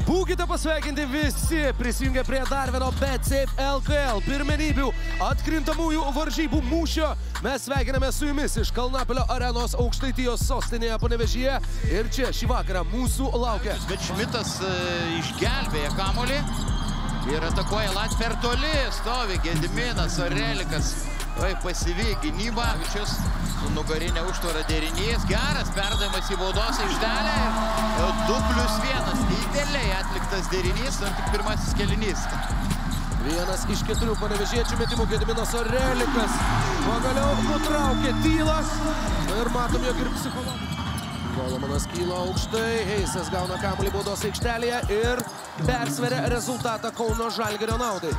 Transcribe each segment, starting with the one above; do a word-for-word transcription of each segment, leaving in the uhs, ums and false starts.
Būkite pasveikinti visi, prisijungę prie dar vieno BetSafe L K L pirmenybių atkrintamųjų varžybų mūšio. Mes sveikiname su jumis iš Kalnapilio arenos Aukštaitijos sostinėje Panevėžyje. Ir čia šį vakarą mūsų laukia. Bet Šmitas e, išgelbėja kamuolį ir atakuoja Lat per toli. Stovi Gediminas, Orelikas. Oi, pasyvi gynyba. Vičius su nugarinė užtvara derinys. Geras perdavimas į baudos aikštelę. du plius vienas. Idealiai atliktas derinys, ar tik pirmasis kėlinys. Vienas iš keturių panevėžiečių metimų Gediminas Orelikas pagaliau nutraukė tylą. Ir matom, jog ir psichologai. Golomanas kyla aukštai, Heisas gauna kamuolį baudos aikštelėje ir persveria rezultatą Kauno Žalgirio naudai.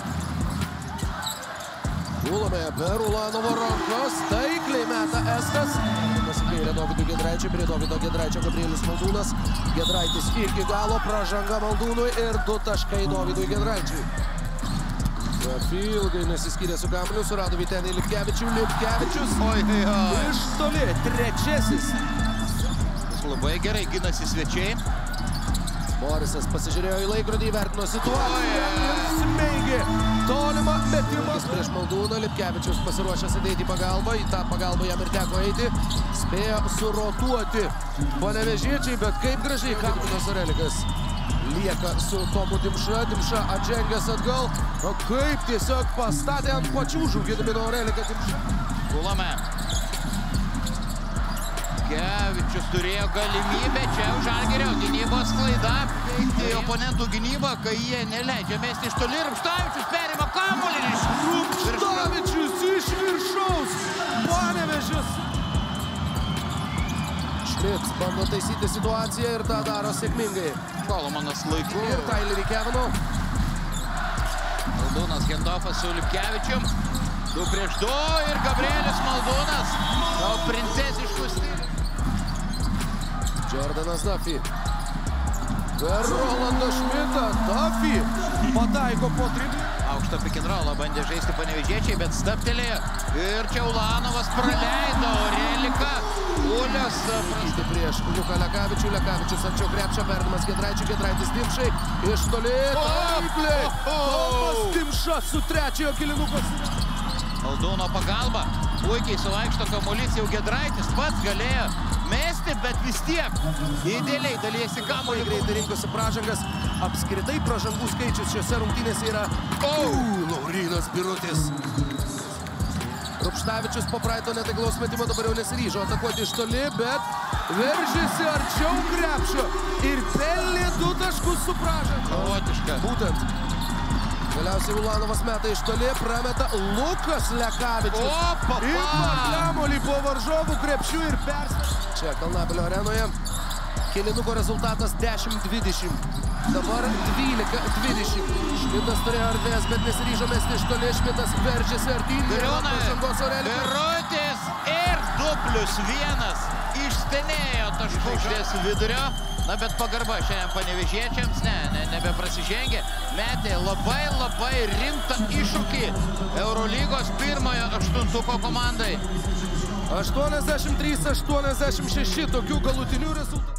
Ulame per Ulanovo rankos, taikliai meta Estas. Pasikairė Dovydui Giedraičiui, prie Dovydo Giedraičio Gabrielius Maldūnas. Giedraitis iki galo, pražanga Maldūnui ir du taškai Dovydui Giedraičiui. Ilgai nesiskyrė su kamuoliu, surado Vytenį Lipkevičių. Lipkevičius oi, oi. iš toli, trečiasis. Labai gerai ginasi svečiai. Borisas pasižiūrėjo į laikrodį, įvertino situaciją ir smeigė tolimą metimą. Prieš Maldūną Lipkevičius pasiruošęs ateiti į pagalbą, į tą pagalbą jam ir teko eiti. Spėjo surotuoti panevėžiečiai, bet kaip gražiai Gediminas Orelikas lieka su Tomu Dimša. Dimša atžengęs atgal, o kaip tiesiog pastatė ant pačiūžų Gedimino Oreliką Dimša. Ulame. Kevičius turėjo galimybę, čia Žalgirio gynybos klaida. Veikti oponentų gynybą, kai jie neleidžia mesti iš toli. Rupštavičius perima kamuolį iš Rupštavičius iš viršaus. Panevėžis. Šmit bando taisyti situaciją ir tą daro sėkmingai. Golomanas laiku. Ir Tylerį Kevino. Maldūnas Gendofas su Lipkevičium. Du prieš du ir Gabrielis Maldūnas. O princesiškų stilių. Jordanas Duffy. Per Rolandą Šmitą. Duffy pataiko po triplį. Aukštą pick and rollą bandė žaisti panevėžiečiai, bet stabtelėjo. Ir čia Ulanovas praleido Oreliką. Ulias praleido prieš Luką Lekavičių. Lekavičius arčiau krepšio, perdamas Giedraičiui. Giedraitis Dimšai. Iš toli. Taikliai. Tomas Dimša su trečiojo kėlinuko. Maldūno pagalba. Puikiai suvaikšto kamuolys, jau Giedraitis pats galėjo mesti, bet vis tiek idealiai dalijasi kamuolį. Greitai rinkosi pražangas. Apskritai pražangų skaičius šiose rungtynėse yra oh! Laurynas Birutis. Rupštavičius po praeito netaiklaus metimo dabar jau nesiryžo atakuoti iš toli, bet veržėsi arčiau krepšio ir pelnė du taškus su pražanga. Chaotiška. Būtent. Galiausiai Ulanovas meta iš toli, prameta Lukas Lekavičius. Opa! Ima kamuolį po varžovų krepšių ir persveria. Čia Kalnapilio arenoje kėlinuko rezultatas dešimt dvidešimt. Dabar dvylika dvidešimt. Šmitas turėjo erdvės, bet nesiryžo mesti iš toli. Šmitas veržiasi artyn. Birutis ir du plius vienas. Išstenėjo taškų iš vidurio. Na, bet pagarba šiandien panevėžiečiams, ne, ne, nebeprasižengė. Metė labai labai rimtą iššūkį Eurolygos pirmojo aštuntuko komandai. aštuoniasdešimt trys aštuoniasdešimt šeši tokių galutinių rezultatų.